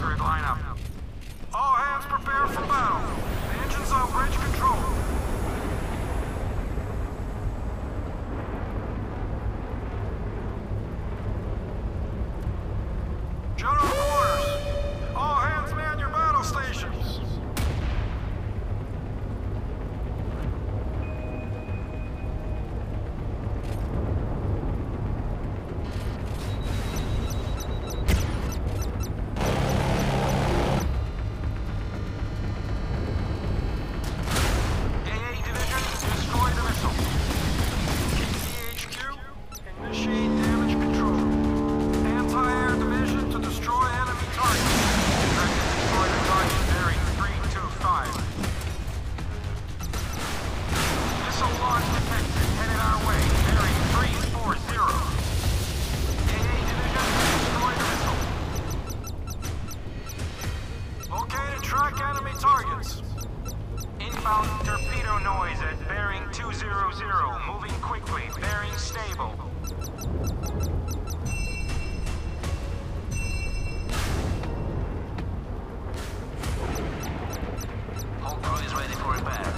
accurate lineup. All hands prepare for battle. The engine's on bridge control. General quarters. All hands man your battle stations. Track enemy targets. Inbound torpedo noise at bearing 200. Moving quickly. Bearing stable. Whole crew is ready for repair.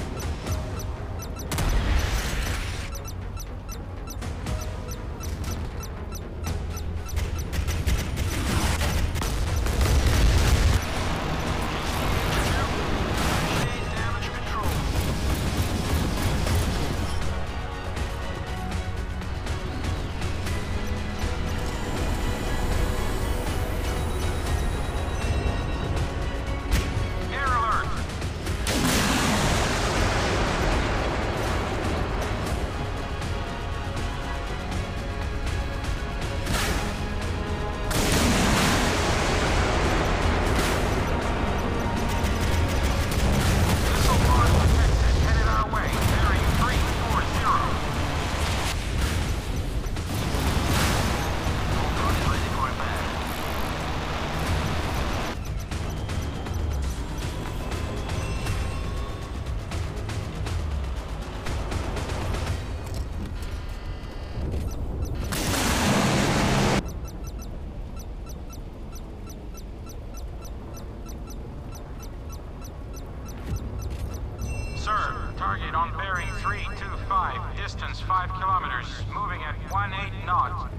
Target on bearing 325, distance 5 kilometers, moving at 18 knots.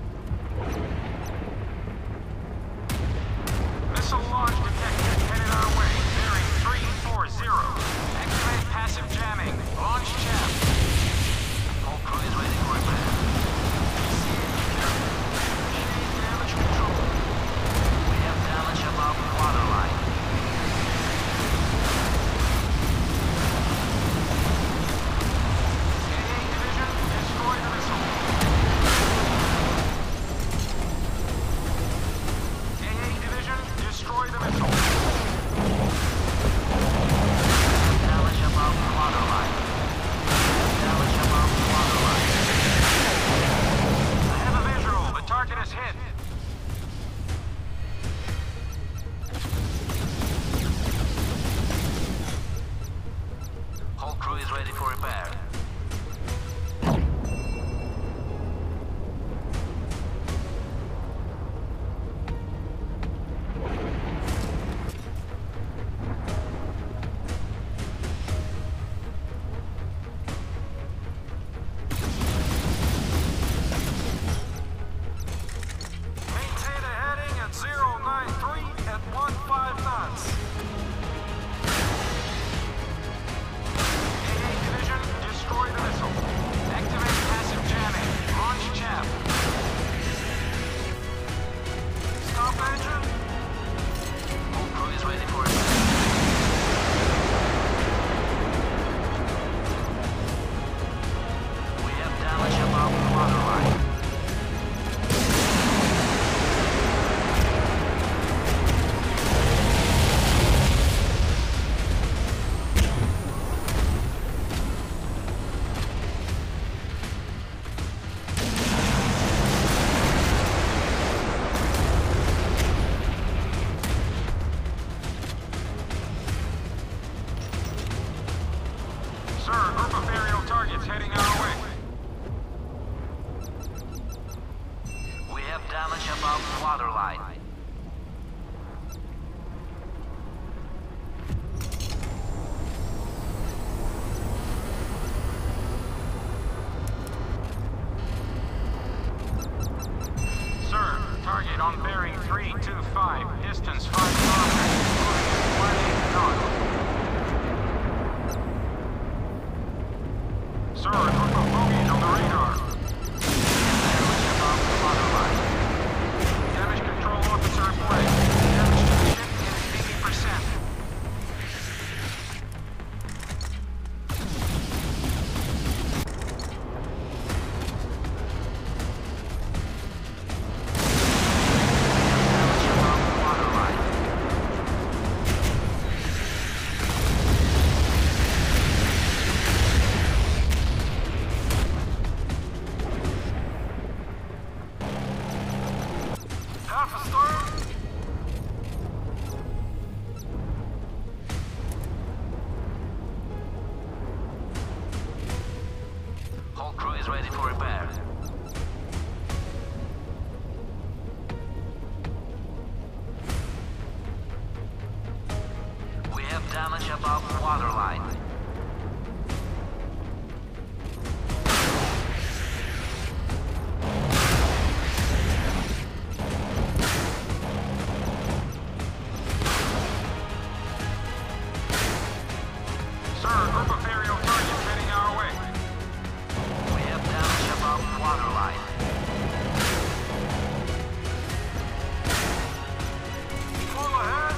Missile launch detected, headed our way, bearing 340. Activate passive jamming, launch jam. Whole crew is ready for repair. Damage control. We have damage above the waterline. Ready for repair. Maintain a heading at 093 at 15 knots. Destroy the missile. Activate passive jamming. Launch jam. Stop engine. Whole crew is ready for it. We have damage above the waterline. Sir, a group of aerial targets heading our way. We have damage above the waterline. Sir, a group of bogies on the radar. Damage above the waterline. Damage control officer reporting. Damage to the ship is 80%. Whole crew is ready for repair. We have damage above the waterline. Sir, a group of aerial targets heading our way. We have damage above the waterline. Full ahead.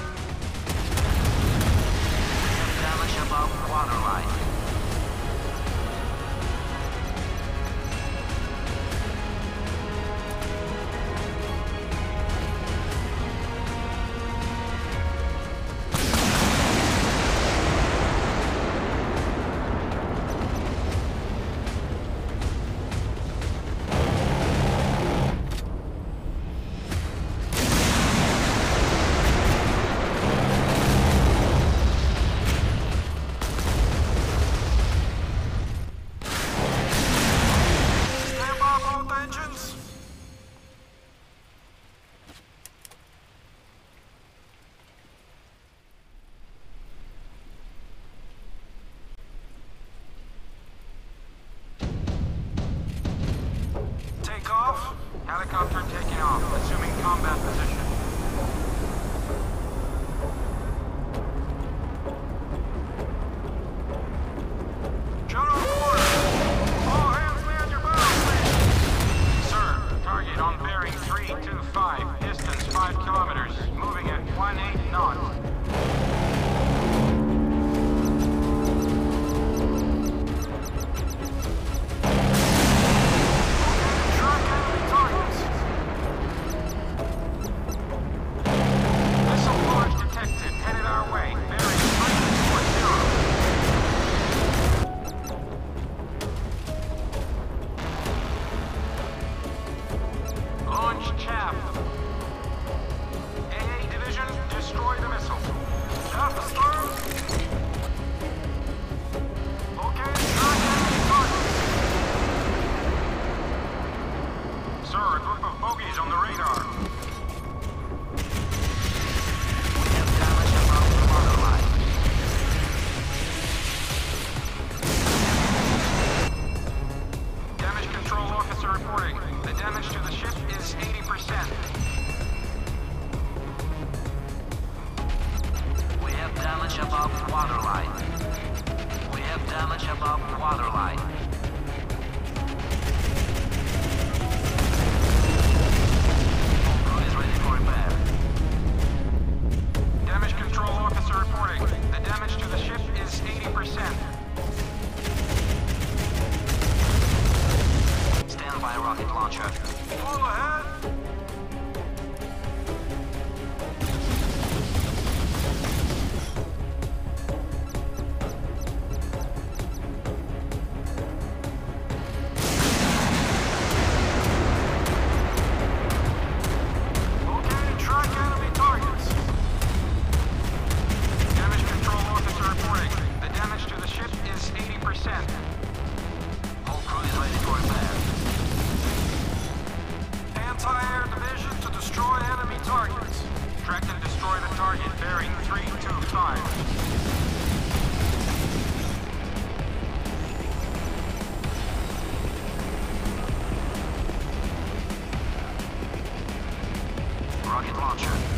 We have damage above the waterline. Off. Helicopter taking off, assuming combat position. General order! All hands man your bows, please! Sir, target on bearing 325, distance 5 kilometers, moving at 18 knots. Chaff. AA Division, destroy the missile. Chaff astern. Okay, track enemy targets. Sir, a group of bogies on the radar. We have damage above the waterline. Damage control officer reporting. The damage to the ship is 80%. We have damage above the waterline. We have damage above the waterline. Crew is ready for repair. Damage control officer reporting. The damage to the ship is 80%. Stand by rocket launcher. Full ahead. Okay, track enemy targets. Damage control officer reporting. The damage to the ship is 80%. Whole crew is ready for repair. Anti-air division to destroy enemy targets. Track and destroy the target bearing 325. Rocket launcher.